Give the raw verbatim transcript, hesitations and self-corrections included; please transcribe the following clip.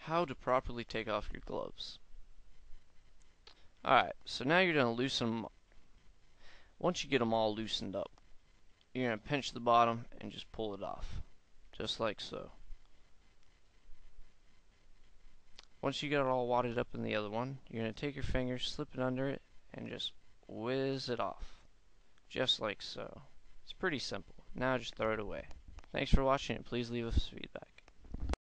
how to properly take off your gloves. Alright, so now you're going to loosen them. Once you get them all loosened up, you're going to pinch the bottom and just pull it off, just like so. Once you get it all wadded up in the other one, you're going to take your fingers, slip it under it, and just whiz it off, just like so. It's pretty simple. Now just throw it away. Thanks for watching, and please leave us feedback.